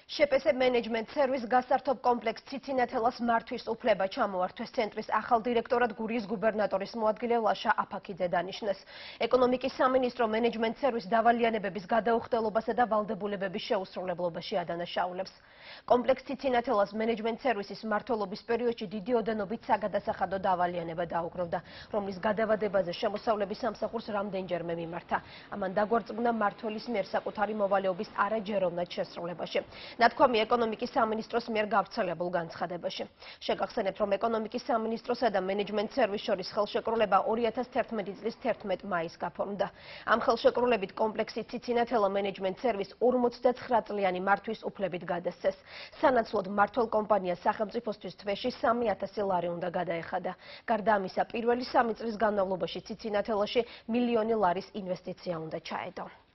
შ.პ.ს მენეჯმენტ სერვისს გასართობ კომპლექს ციცინათელას მართვის უფლება ჩამოართვეს ცენტრის ახალ დირექტორად გურიის გუბერნატორის მოადგილე ლაშა აფაქიძე დაინიშნეს. ეკონომიკის სამინისტრო მენეჯმენტ სერვისს დავალიანებების გადაუხდელობასა და ვალდებულებების შეუსრულებლობაში ადანაშაულებს. კომპლექს ციცინათელას მენეჯმენტ სერვისის მმართველობის პერიოდში დიდი ოდენობით საგადასახადო დავალიანება დაუგროვდა, რომლის გადავადებაზე შემოსავლების სამსახურს რამდენჯერმე მიმართა. ამან დაგვარწმუნა მმართველის მიერ საკუთარი მოვალეობის არაჯეროვნად შესრულებაში. ნათქვამი ეკონომიკის სამინისტროს მიერ გავრცელებულ განცხადებაში. შეგახსენებთ, რომ ეკონომიკის სამინისტროსა და მენეჯმენტ სერვისს შორის ხელშეკრულება 2011 წლის 11 მაისს გაფორმდა. ამ ხელშეკრულებით კომპლექსი ციცინათელა მენეჯმენტ სერვისს 59 წლიანი მართვის უფლებით გადასცეს. სანაცვლოდ მმართველ კომპანიას სახელმწიფოსთვის თვეში 3000 ლარი უნდა გადაეხადა. გარდა ამისა, პირველი 3 წლის განმავლობაში ციცინათელაში 1 მილიონი ლარის ინვესტიცია უნდა ჩაედო.